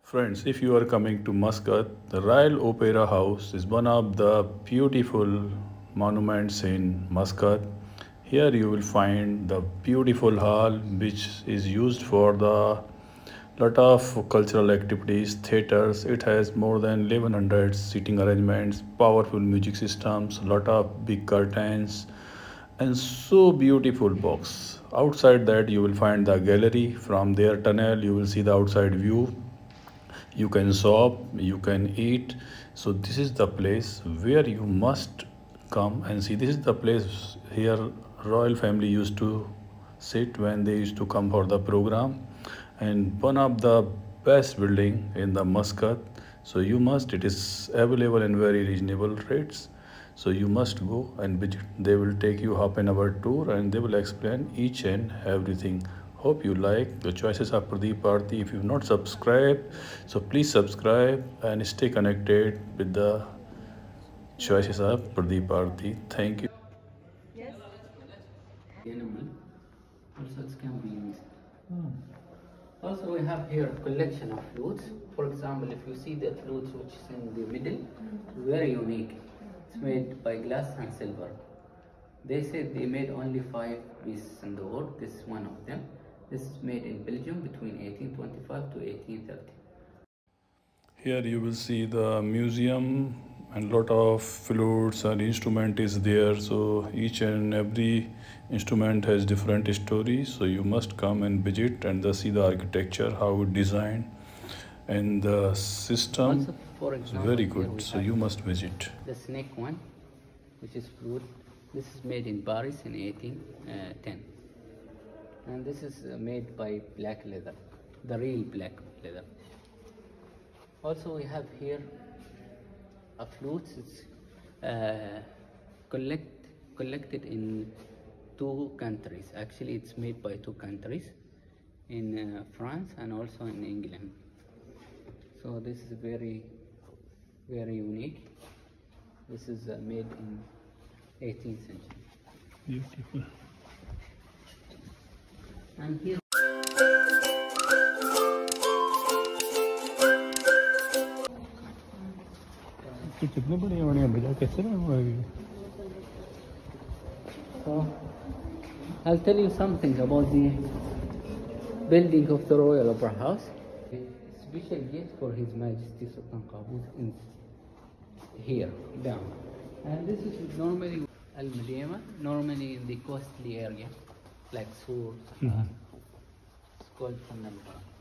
Friends, if you are coming to Muscat, the Royal Opera House is one of the beautiful monuments in Muscat. Here you will find the beautiful hall which is used for the lot of cultural activities, theaters. It has more than 1100 seating arrangements, powerful music systems, lot of big curtains, and so beautiful box. Outside that you will find the gallery. From their tunnel you will see the outside view. You can shop, you can eat. So this is the place where you must come and see. This is the place here royal family used to sit when they used to come for the program, and one of the best building in the Muscat. So you must, it is available in very reasonable rates, so you must go and visit. They will take you half an hour tour and they will explain each and everything. Hope you like the choices of Pradeep Bharati. If you've not subscribed, so please subscribe and stay connected with the choices of Pradeep Bharati. Thank you. Animal also it can be used. Also we have here a collection of flutes. For example, if you see the flute which is in the middle, very unique. It's made by glass and silver. They said they made only 5 pieces in the world. This is one of them. This is made in Belgium between 1825 to 1830. Here you will see the museum and lot of flutes and instrument is there. So each and every instrument has different stories. So you must come and visit and see the architecture, how it designed, and the system Also, for is example, very good. So you must visit. The snake one, which is flute. This is made in Paris in 1810. And this is made by black leather, the real black leather. Also we have here a flute. It's collected in 2 countries. Actually it's made by 2 countries, in France and also in England. So this is very unique. This is made in 18th century. Beautiful. And here कितने बड़े बड़े हैं भैया, कैसे So, I'll tell you something about the building of the Royal Opera House. A special gift for His Majesty Sultan Qaboos is here, down. And this is normally Al Madinah, normally in the costly area, like Sur, it's called Fanal.